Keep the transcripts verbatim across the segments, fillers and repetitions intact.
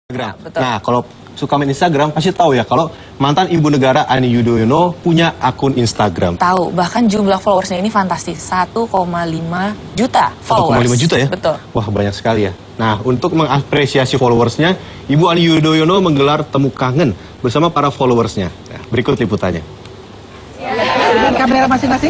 Instagram. Nah, betul. Nah, kalau suka main Instagram pasti tahu ya kalau mantan Ibu Negara Ani Yudhoyono punya akun Instagram. Tahu, bahkan jumlah followersnya ini fantastis, satu koma lima juta followers. satu koma lima juta ya? Betul. Wah, banyak sekali ya. Nah, untuk mengapresiasi followersnya, Ibu Ani Yudhoyono menggelar temu kangen bersama para followersnya. Nah, berikut liputannya. Kamera masing-masing.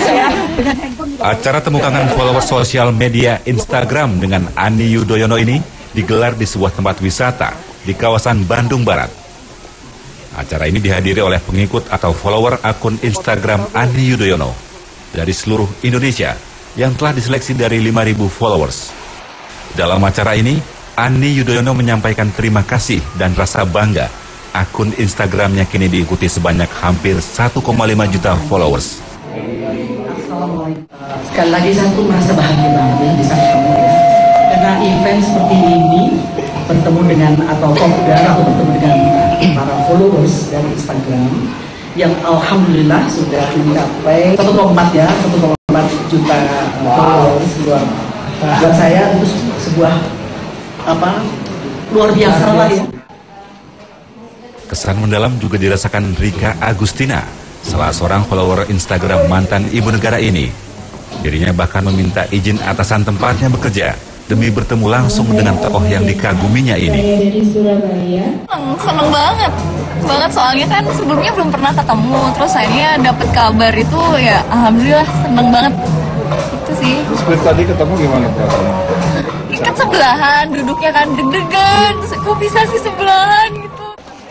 Acara temu kangen followers sosial media Instagram dengan Ani Yudhoyono ini digelar di sebuah tempat wisata di kawasan Bandung Barat. Acara ini dihadiri oleh pengikut atau follower akun Instagram Ani Yudhoyono dari seluruh Indonesia yang telah diseleksi dari lima ribu followers. Dalam acara ini, Ani Yudhoyono menyampaikan terima kasih dan rasa bangga akun Instagramnya kini diikuti sebanyak hampir satu koma lima juta followers. Assalamualaikum. Sekali lagi saya tuh merasa bahagia banget ya bisa ketemu ya. Karena event seperti ini bertemu dengan atau kopdar atau bertemu dengan para followers dari Instagram yang alhamdulillah sudah mencapai satu koma empat ya, satu koma empat juta followers luar. Buat saya itu sebuah apa luar biasa lah ya. Kesan mendalam juga dirasakan Rika Agustina, salah seorang follower Instagram mantan Ibu Negara ini. Dirinya bahkan meminta izin atasan tempatnya bekerja demi bertemu langsung dengan tokoh yang dikaguminya ini. Seneng, seneng banget, banget soalnya kan sebelumnya belum pernah ketemu, terus akhirnya dapet kabar itu ya alhamdulillah seneng banget. Itu sih. Terus tadi ketemu gimana perasaannya? Ikat sebelahan, duduknya kan deg-degan, terus kok bisa sih sebelahan gitu.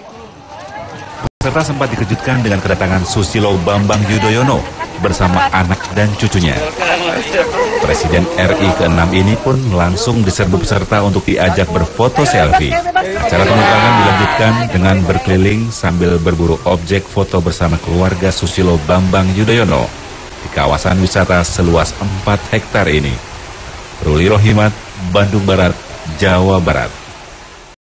Serta sempat dikejutkan dengan kedatangan Susilo Bambang Yudhoyono bersama anak dan cucunya. Presiden R I keenam ini pun langsung diserbu peserta untuk diajak berfoto selfie. Acara temu kangen dilanjutkan dengan berkeliling sambil berburu objek foto bersama keluarga Susilo Bambang Yudhoyono di kawasan wisata seluas empat hektar ini. Ruli Rohimat, Bandung Barat, Jawa Barat.